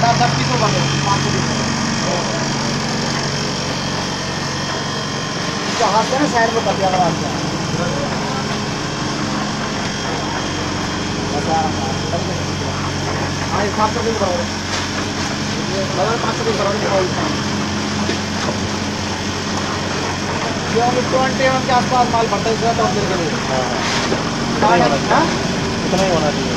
10 piece होगा 500 piece हाथ से ना साइड में कर दिया हाथ से 700 पीस बराबर 500 पीस बराबर 20 एम के आसपास माल भरता है तो के लिए इतना ही होना चाहिए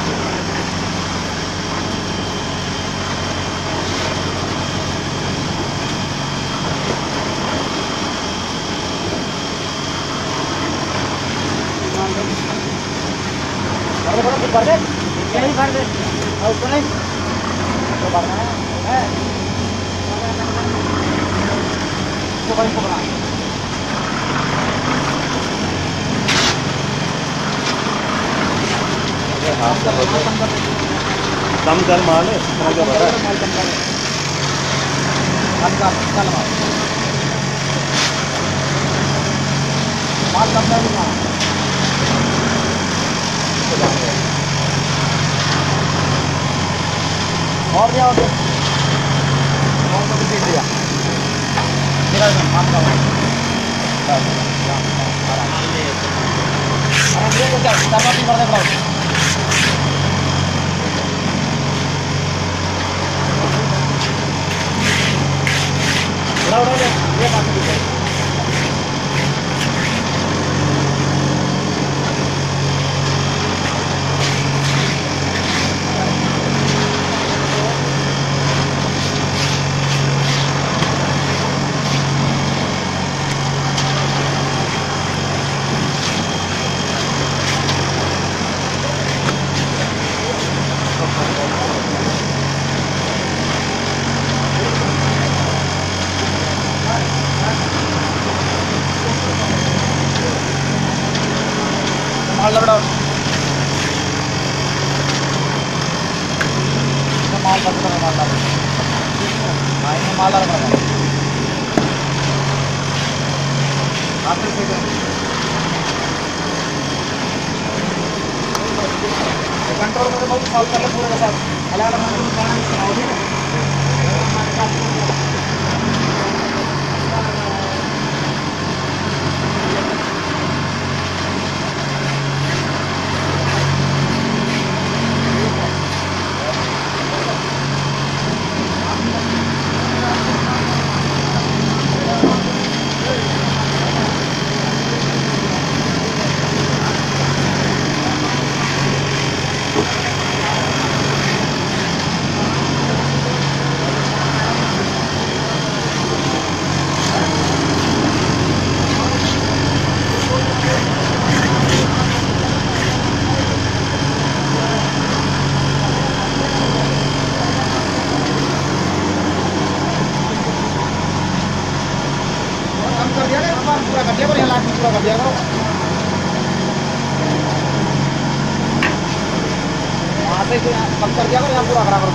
भर दे यही भर दे और उसको नहीं तो भरना है इसको बड़ी को बना कम कर माल है इतना क्या बता माल कम कर और क्या हो गया और तो पीस दिया निकाल दो माल का अरे ये क्या चपाती कर दे ब्लाउज उड़ा ये बात है माल लबड़ा माल पकड़ माल लबड़ा हाँ ये माल लबड़ा आपने से कंट्रोल में बहुत कॉल कर ले पूरे के साथ अलग अलग पूरा कर दिया करो यहाँ लास्ट में पूरा कर दिया करो वहाँ से कम कर दिया करो यहाँ पूरा करा करो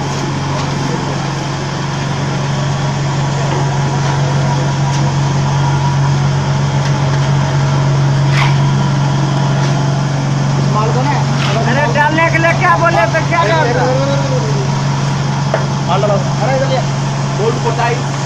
इस माल को ना अरे डालने के लिए क्या बोले तो क्या माल डालो अरे बोल्ट को टाइट